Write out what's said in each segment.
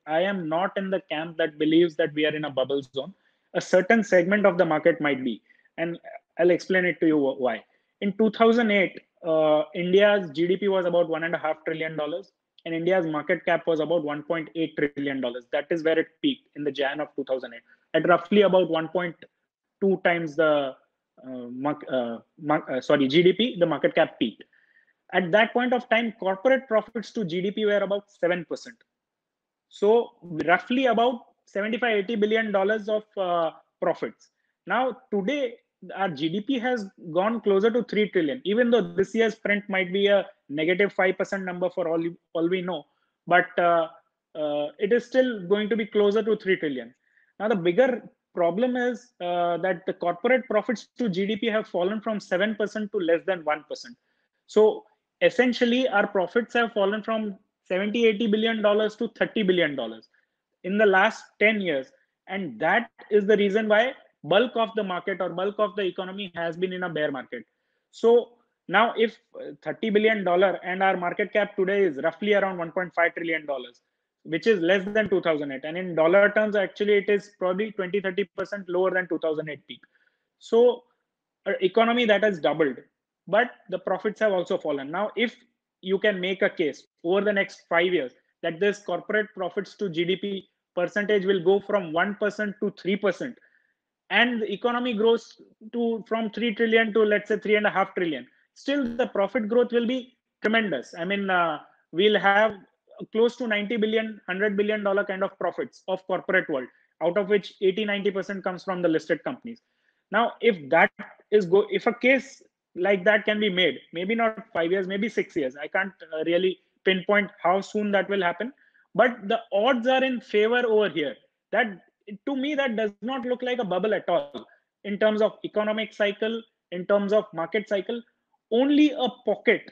I am not in the camp that believes that we are in a bubble zone. A certain segment of the market might be, and I'll explain it to you why. In 2008, India's GDP was about $1.5 trillion, and India's market cap was about $1.8 trillion. That is where it peaked in the Jan of 2008, at roughly about 1.2 times the GDP. The market cap peaked. At that point of time, corporate profits to GDP were about 7%. So roughly about 75-80 billion dollars of profits. Now today our GDP has gone closer to 3 trillion, even though this year's print might be a negative 5% number for all we know, but it is still going to be closer to 3 trillion. Now the bigger problem is that the corporate profits to GDP have fallen from 7% to less than 1%. So essentially our profits have fallen from 70-80 billion dollars to 30 billion dollars in the last 10 years, and that is the reason why bulk of the market or bulk of the economy has been in a bear market. So now if 30 billion dollar and our market cap today is roughly around 1.5 trillion dollars, which is less than 2008, and in dollar terms actually it is probably 20-30% lower than 2008 peak. So an economy that has doubled, but the profits have also fallen. Now if you can make a case over the next 5 years that this corporate profits to GDP percentage will go from 1% to 3%, and the economy grows to from 3 trillion to, let's say, 3.5 trillion, still the profit growth will be tremendous. I mean, we'll have close to 90 billion, 100 billion dollar kind of profits of corporate world, out of which 80-90% comes from the listed companies. Now if that if a case like that can be made, maybe not 5 years, maybe 6 years, I can't really pinpoint how soon that will happen, but the odds are in favor over here. That, to me, that does not look like a bubble at all in terms of economic cycle, in terms of market cycle. Only a pocket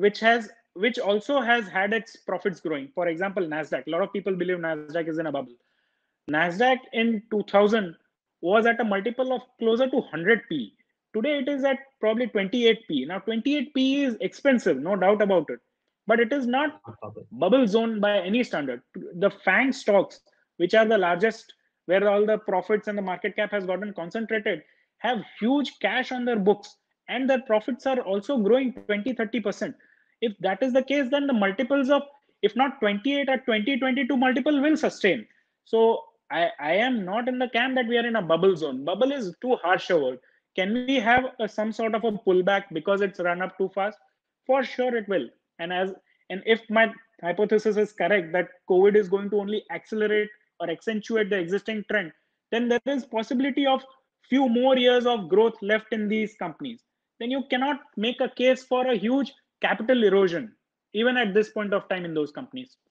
which also has had its profits growing. For example, Nasdaq. A lot of people believe Nasdaq is in a bubble. Nasdaq in 2000 was at a multiple of closer to 100 p. Today it is at probably 28 p. Now 28 p is expensive, no doubt about it, but it is not bubble zone by any standard. The FANG stocks, which are the largest, where all the profits and the market cap has gotten concentrated, have huge cash on their books, and their profits are also growing 20-30%. If that is the case, then the multiples of, if not 28 at 2022 multiple, will sustain. So I am not in the camp that we are in a bubble zone. Bubble is too harsh a word. Can we have some sort of a pullback because it's run up too fast? For sure it will. And if my hypothesis is correct that COVID is going to only accelerate or accentuate the existing trend, then there is possibility of few more years of growth left in these companies. Then you cannot make a case for a huge capital erosion, even at this point of time in those companies.